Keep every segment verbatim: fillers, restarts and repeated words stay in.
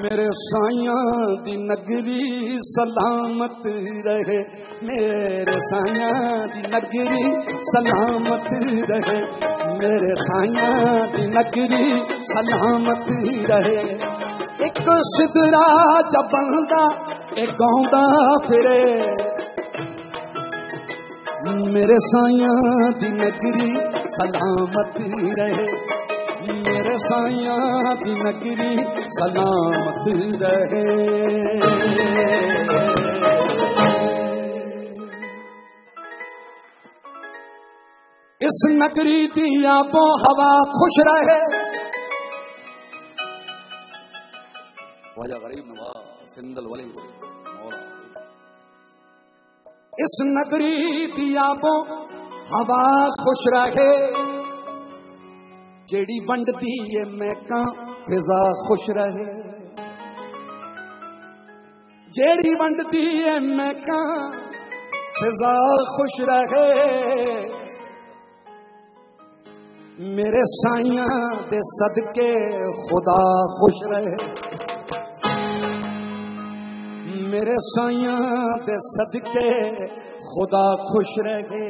میرے سائیاں دی نگری سلامت رہے، میرے سائیاں دی نگری سلامت رہے، میرے سائیاں دی نگری سلامت رہے۔ ایک سدرا جا بندہ اے گاؤندا پھرے، میرے سائیاں دی نگری سلامت رہے، میرے سائیاں دی نگری سلامت رہے۔ اس نگری دی آب و ہوا خوش رہے، خواجہ غریب نواز سندھ ولی اس نگری دی آب و ہوا خوش رہے، جیڑی ونڈ دی ہے مہکاں فضا خوش رہے، جیڑی ونڈ دی ہے مہکاں فضا خوش رہے، میرے سائیاں دے صدقے خدا خوش رہے، میرے سائیاں دے صدقے خدا خوش رہے۔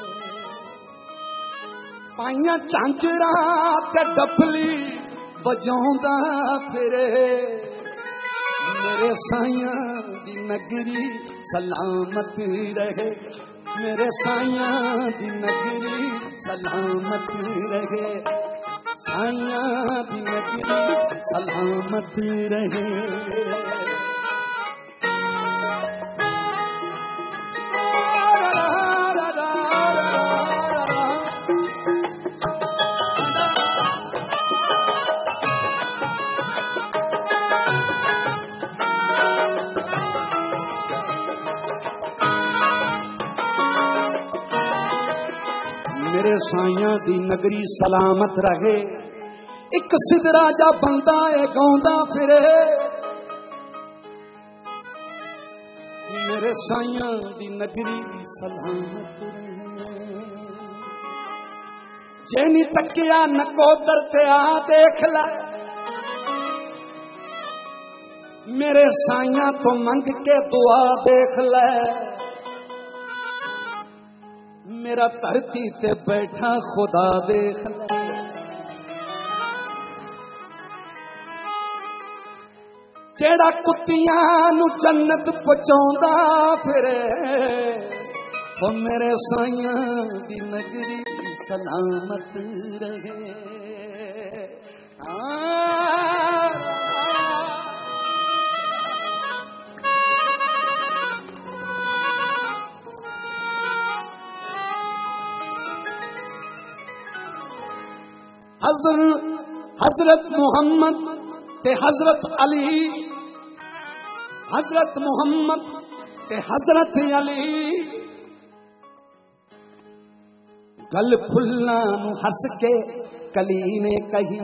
پائیاں چانچرا تے ڈفلی بجاوندا پھرے، میرے سائیاں دی نگری سلامت رہے، میرے سائیاں دی نگری سلامت رہے، سائیاں دی نگری سلامت رہے۔ میرے سائیاں دی نگری سلامت رہے، ایک سدرا جا بندہ اے گاؤندا پھرے، میرے سائیاں دی نگری سلامت رہے۔ جینی تکیا نکوتر تے آ دیکھ لے، میرے سائیاں تو منگ کے دعا دیکھ لے، میرا دھرتی تے بیٹھا خدا دیکھ لے، جیڑا کتیاں نو جنت پہنچاوندا پھرے، او میرے سائیاں دی نگری سلامت رہے۔ حضرت حضرت محمد تے حضرت علی، حضرت محمد تے حضرت علی، گل پھلاں نو ہس کے کلی نے کہی،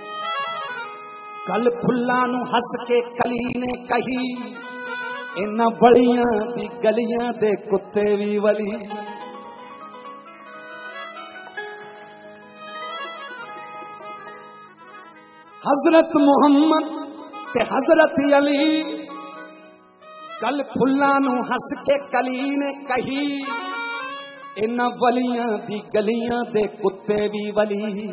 گل پھلاں نو ہس کے کلی نے کہی، انہاں بڑیاں دی گلیاں دے کتے وی ولی۔ حضرت محمد تے حضرت علی، گل پھلاں نو ہس کے کلی نے کہی، انہاں ولیاں دی گلیاں دے کتے بھی ولی۔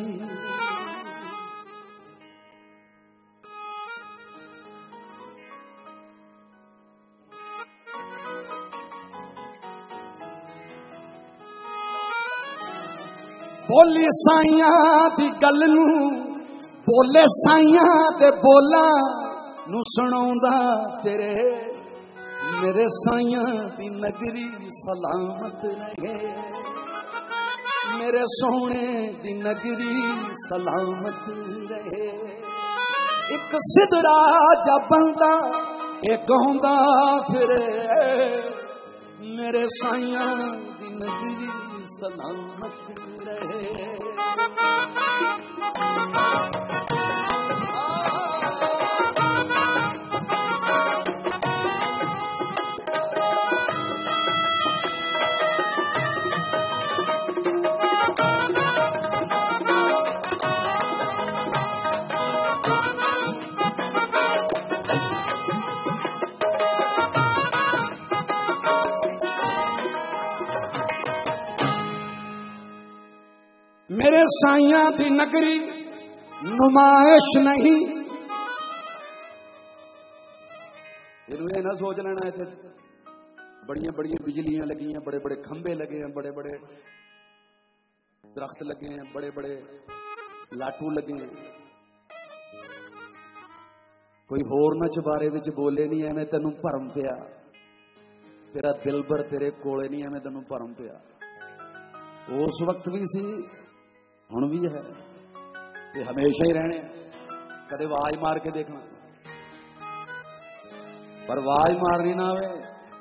بولی سائیاں دی گل نو، بولے سائیاں دے بولا نو سناوندا پھرے، میرے سائیاں دی نگری سلامت رہے، میرے سونے دی نگری سلامت رہے۔ ایک سدرا جا بندہ اے گاؤندا پھرے، میرے سائیاں دی نگری سلامت رہے۔ میرے سائیاں دی نگری نمائش نہیں. یہ نہ سوچ لینا اتنے بڑی بڑی بجلیاں لگی ہیں, بڑے بڑے کھمبے لگے ہیں, بڑے بڑے درخت لگے ہیں, بڑے بڑے لاٹو لگے ہیں. کوئی ہور نہ چبارے وچ بولے نہیں ایویں تینوں بھرم پیا, تیرا دل بر تیرے کولے نہیں ایویں تینوں بھرم پیا. اس وقت بھی سی, ہن بھی ہے, تے ہمیشہ ہی رہنے. کدے آواز مار کے دیکھنا, پر آواز مارنی نہ آئے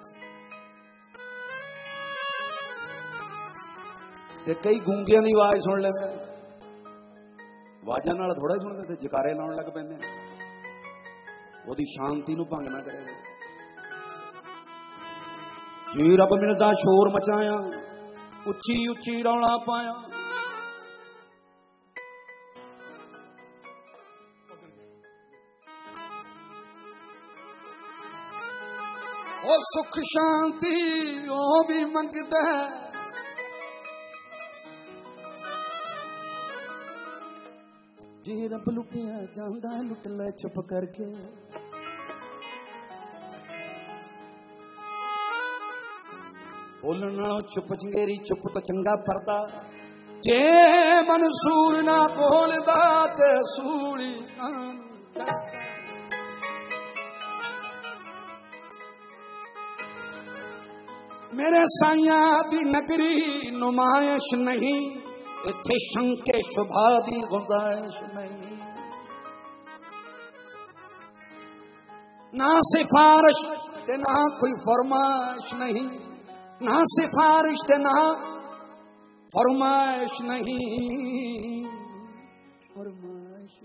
تے کئی گونگیاں دی آواز سن لے, آوازاں نال تھوڑا ہی سنتے تھے, جکارے لاؤن لگ پیندے. وہ دی شانتی نو بھنگ نہ کرے. جی رب ملدا شور مچایا, اچھی اچھی رولا پایا. او سکھ شانتی او بھی منگدا ہے, جی رب لٹیا جاندا ہے لٹ لے چپ کر کے. بولنا چپ چنگیری چپ تو چنگا پردا, جے منصور نہ بولدا تے سولی. میرے سائیاں دی نگری نمائش نہیں, اتھے شنکے شبھا دی گنجائش نہیں. نہ سفارش تے نہ کوئی فرمائش نہیں, نہ سفارش تے نہ فرمائش نہیں. فرمائش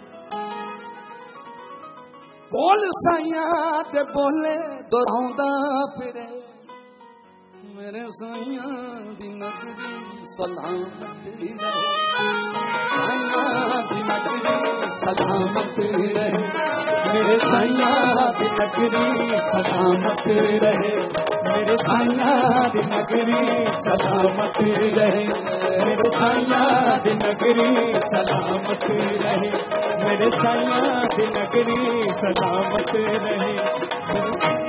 بول سائیاں تے بولے دہراوندا پھرے. میرے سائیاں دی نگری سلامت رہے, سائیاں دی نگری سلامت رہے, میرے سائیاں دی نگری سلامت رہے, میرے سائیاں دی نگری سلامت رہے, میرے سائیاں دی نگری سلامت رہے, میرے سائیاں دی نگری سلامت رہے.